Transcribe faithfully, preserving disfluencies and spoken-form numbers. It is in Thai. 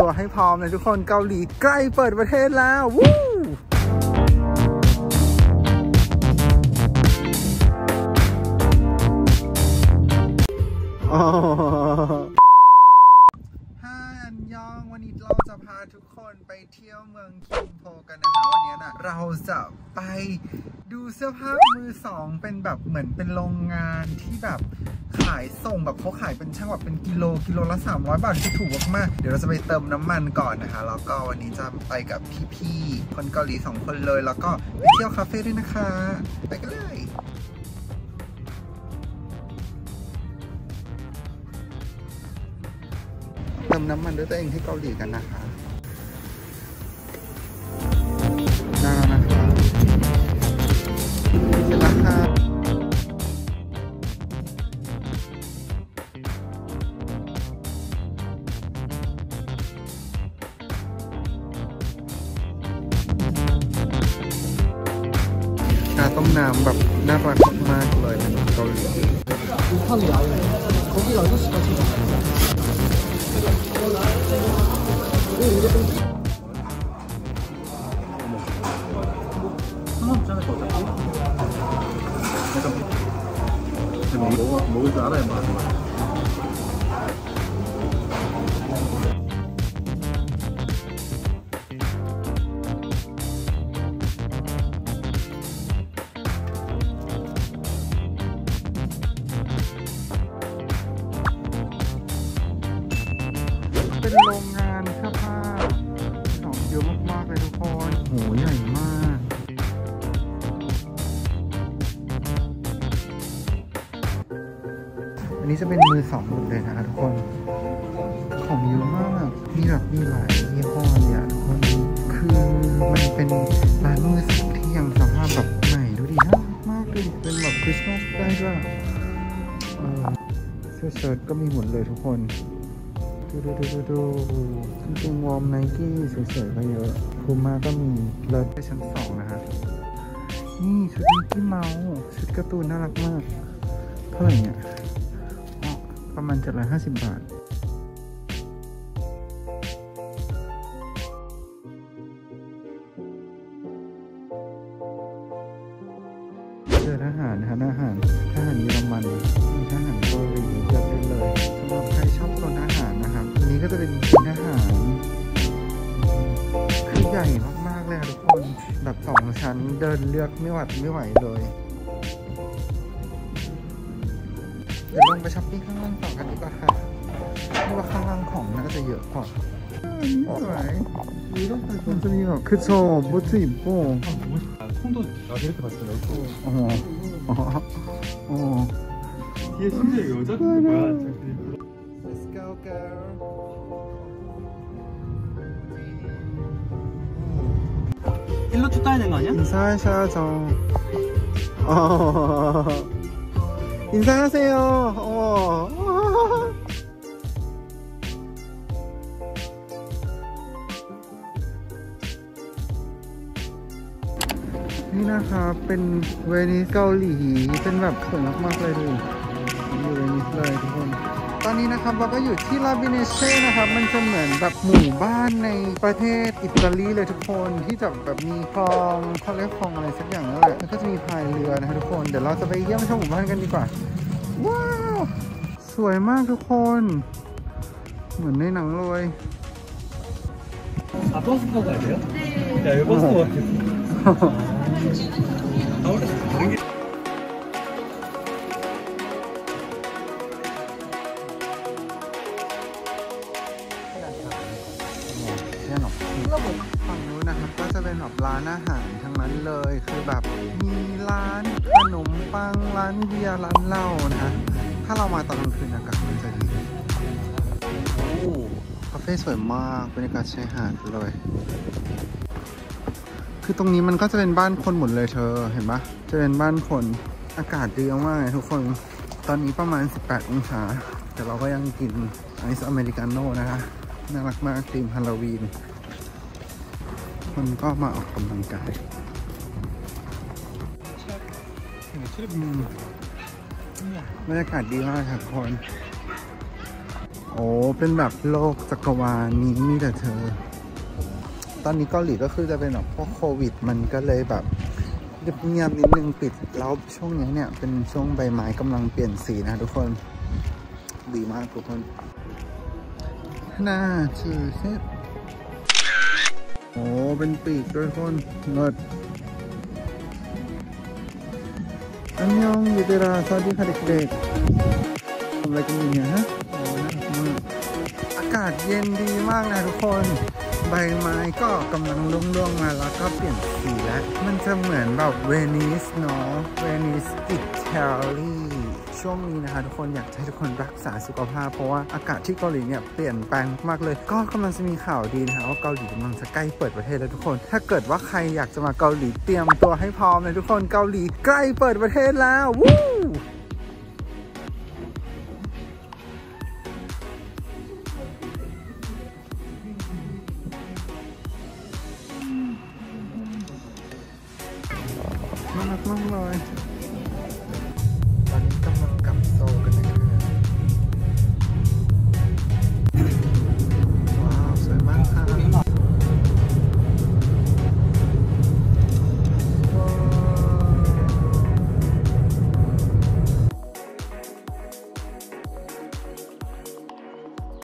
ตัวให้พร้อมเลยทุกคนเกาหลีใกล้เปิดประเทศแล้ววู้ฮาอันยองวันนี้เราจะพาทุกคนไปเที่ยวเมืองคิมโพกันนะคะวันนี้นะเราจะไปดูเสื้อผ้ามือสองเป็นแบบเหมือนเป็นโรงงานที่แบบขายส่งแบบเขาขายเป็นช่างแบบเป็นกิโลกิโลละสามร้อยบาทที่ถูกมากๆเดี๋ยวเราจะไปเติมน้ำมันก่อนนะคะแล้วก็วันนี้จะไปกับพี่ๆคนเกาหลีสองคนเลยแล้วก็ไปเที่ยวคาเฟ่ด้วยนะคะไปกันเลยเติมน้ำมันด้วยตัวเองที่เกาหลีกันนะคะน่านะคะเสร็จแล้วค่ะชาต้มน้ำแบบน่ารักมากเลยเป็นเกาหลี먹을 줄 알아야 말이야.เป็นโรงงานเสื้อผ้าของเยอะมากๆเลยทุกคนโหใหญ่มากอันนี้จะเป็นมือสองหมดเลยนะคะทุกคนของเยอะมากมีแบบมีหลายยี่ห้อเนี่ยทุกคนคือมันเป็นร้านมือสองที่ยังสภาพแบบใหม่ดูดิน่ารักมากเลยเป็นแบบคริสต์มาสได้ด้วยเสื้อเชิ้ตก็มีหมดเลยทุกคนดูดูดูดูดูจริงๆวอร์มไนกี้สวยๆก็เยอะพูม่าก็มีเลิศไปชั้นสองนะคะนี่ชุดมิกกี้เมาส์ชุดการ์ตูนน่ารักมากเท่าไหร่เนี่ยประมาณเจ็ดร้อยห้าสิบบาทเจอทหารนะคะทหารทหารเยอรมันมีทหารเกาหลีเยอะเลยสำหรับใครชอบโซนทหารนะครับอันนี้ก็จะเป็นทหารคือใหญ่มากๆเลยค่ะทุกคนแบบสองชั้นเดินเลือกไม่หวัดไม่ไหวเลยเดี๋ยวลงไปช้อปปิ้งข้างล่างต่อกันดีกว่าค่ะเพราะว่าข้างล่างของน่าจะเยอะกว่าอันนี้สวยมันจะมีแบบคือโชว์บูธอิมโป้홍도 나도 이렇게 봤어요. 어, 어, 어. 뒤에 심지어 여자도 뭐야? Let's go, girl. 일로 쭉 따야 되는 거 아니야? 인사하셔야죠. 어. 인사하세요. 어.นี่นะคะเป็นเวนิสเกาหลีเป็นแบบสวยมากๆเลยดูอยู่เวนิสเลยทุกคนตอนนี้นะครับเราก็อยู่ที่ลาบิเนเช่นะครับมันจะเหมือนแบบหมู่บ้านในประเทศอิตาลีเลยทุกคนที่จะแบบมีคลองเขาเรียกคลองอะไรสักอย่างนั่นแหละแล้วก็จะมีพายเรือนะคะทุกคนเดี๋ยวเราจะไปเยี่ยมชมหมู่บ้านกันดีกว่าว้าวสวยมากทุกคนเหมือนในหนังเลยอ่ะ버스 타고 가야 돼요? 네. 야, 버스 타고 갈게요.ฝั่งนู้นนะครับก็จะเป็นแบบร้านอาหารทั้งนั้นเลยคือแบบมีร้านขนมปังร้านเบียร์ร้านเหล้านะถ้าเรามาตอนกลางคืนอากาศมันจะดีโอ้คาเฟ่สวยมากบรรยากาศชายหาดเลยคือตรงนี้มันก็จะเป็นบ้านคนหมดเลยเธอเห็นปะจะเป็นบ้านคนอากาศดีมากเลยทุกคนตอนนี้ประมาณสิบแปดองศาแต่เราก็ยังกินไอซ์อเมริกาโน่นะคะน่ารักมากธีมฮาโลวีนคนก็มาออกกำลังกายบรรยากาศดีมากค่ะทุกคนโอ้เป็นแบบโลกจักรวาลนี้มีแต่เธอตอนนี้เกาหลีก็คือจะเป็นแบบพวกโควิดมันก็เลยแบบเงียบๆนิดนึงปิดแล้วช่วงนี้เนี่ยเป็นช่วงใบไม้กำลังเปลี่ยนสีนะทุกคนดีมากทุกคนน่าชื่อเช็ดโอ้เป็นปีกด้วยคนเลิศอันยองยูเดราสวัสดีค่ะเด็กๆทำอะไรกันอยู่เนี่ยฮะโอ้น่ารักมากอากาศเย็นดีมากนะทุกคนใบไม้ก็กำลังร่วงๆมาแล้วก็เปลี่ยนสีแล้วมันจะเหมือนแบบเวนิสเนาะเวนิสอิตาลีช่วงนี้นะคะทุกคนอยากให้ทุกคนรักษาสุขภาพเพราะว่าอากาศที่เกาหลีเนี่ยเปลี่ยนแปลงมากเลยก็กำลังจะมีข่าวดีนะคะว่าเกาหลีกำลังจะใกล้เปิดประเทศแล้วทุกคนถ้าเกิดว่าใครอยากจะมาเกาหลีเตรียมตัวให้พร้อมเลยทุกคนเกาหลีใกล้เปิดประเทศแล้ววู้น่ารักมากเลยตอนนี้กำลังกลับโซกันนะ